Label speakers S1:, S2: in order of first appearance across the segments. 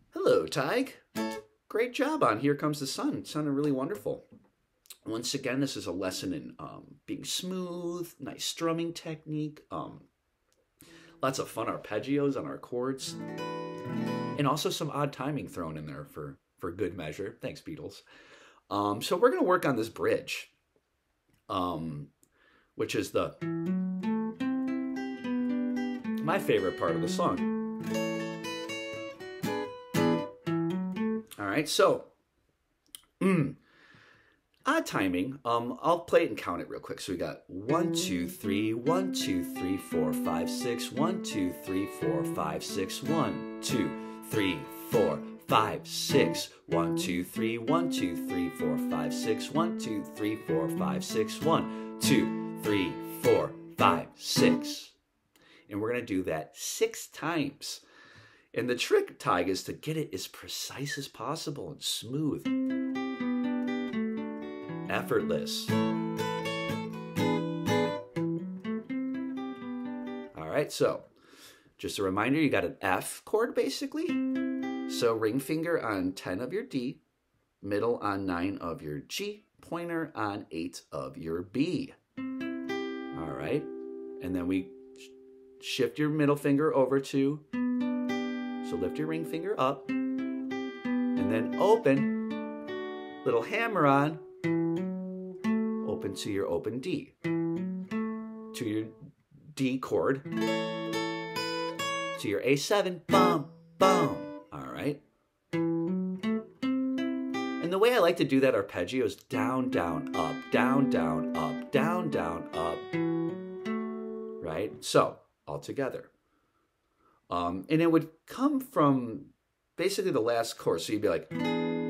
S1: Hello, Tig. Great job on Here Comes the Sun. It sounded really wonderful. Once again, this is a lesson in being smooth, nice strumming technique, lots of fun arpeggios on our chords, and also some odd timing thrown in there for good measure. Thanks, Beatles. So we're going to work on this bridge, which is my favorite part of the song. All right, so odd timing. I'll play it and count it real quick. So we got 1, 2, 3, 1, 2, 3, 4, 5, 6, 1, 2, 3, 4, 5, 6, 1, 2, 3, 4, 5, 6, 1, 2, 3, 1, 2, 3, 4, 5, 6, 1, 2, 3, 4, 5, 6, 1, 2, 3, 4, 5, 6. And we're going to do that 6 times. And the trick, Tig, is to get it as precise as possible and smooth. Effortless. All right, so just a reminder, you got an F chord basically. So ring finger on 10 of your D, middle on 9 of your G, pointer on 8 of your B. All right, and then we shift your middle finger over to, so lift your ring finger up, and then open, little hammer on, open to your open D, to your D chord, to your A7, bum, bum. All right. And the way I like to do that arpeggio is down, down, up, down, down, up, down, down, up. Right? So, all together. And it would come from basically the last chord. So you'd be like,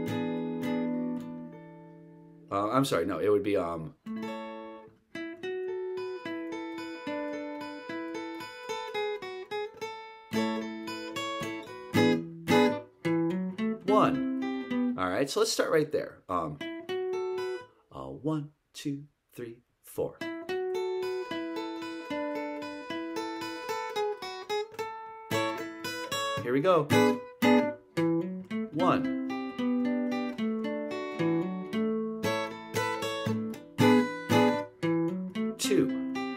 S1: I'm sorry, no, it would be, 1. All right, so let's start right there. 1, 2, 3, 4. Here we go. 1. 2.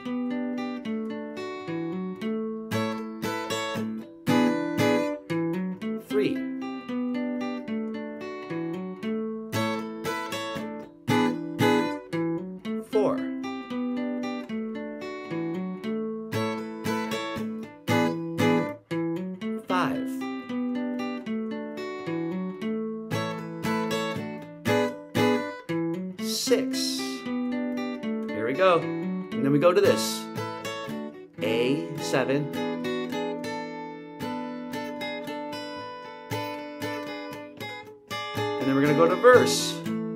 S1: 3. 4. 5. 6. Here we go. And then we go to this. A7. And then we're going to go to verse.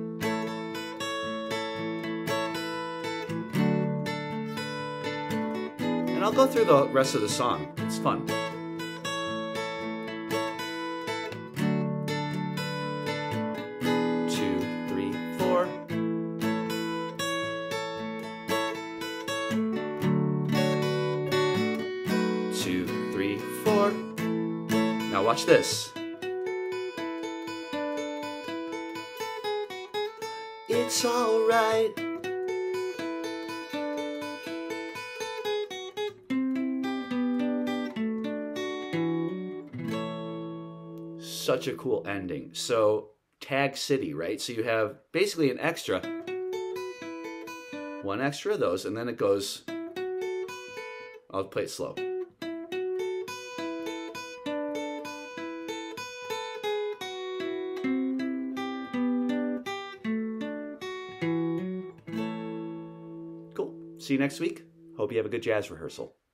S1: And I'll go through the rest of the song. It's fun. Now watch this. It's all right. Such a cool ending. So Tag City, right? So you have basically an extra, one extra of those, and then it goes, I'll play it slow. Cool. See you next week. Hope you have a good jazz rehearsal.